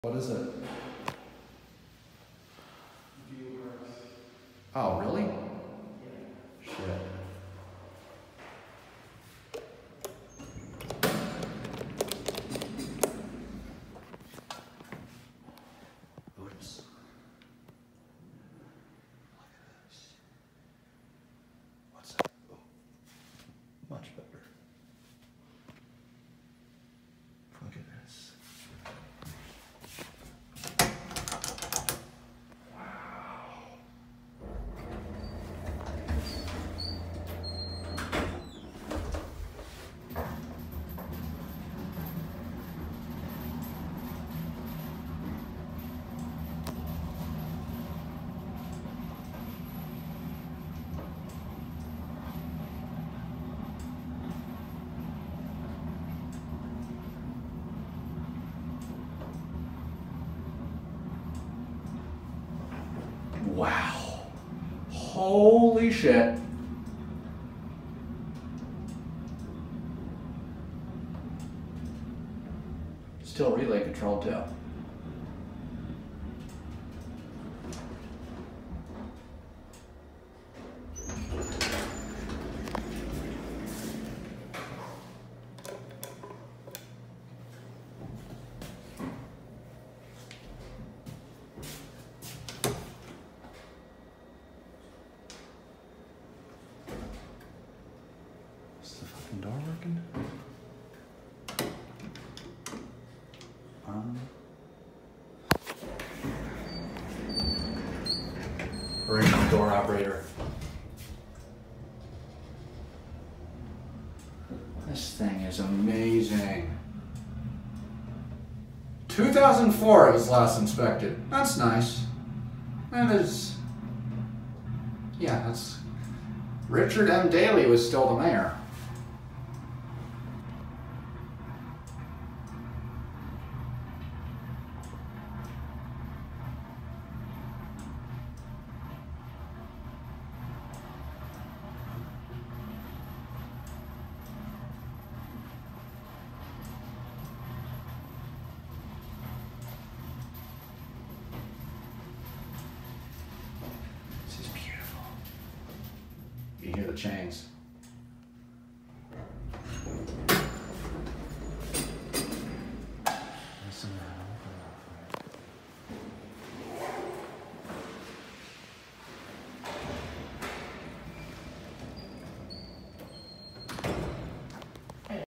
What is it? Oh, really? Shit. Oops. Look at this. What's that? Oh, much better. Look at this. Wow. Holy shit. Still relay controlled too. Is the fucking door working? Original door operator. This thing is amazing. 2004 it was last inspected. That's nice. That is... Yeah, that's... Richard M. Daley was still the mayor. This is beautiful. You hear the chains.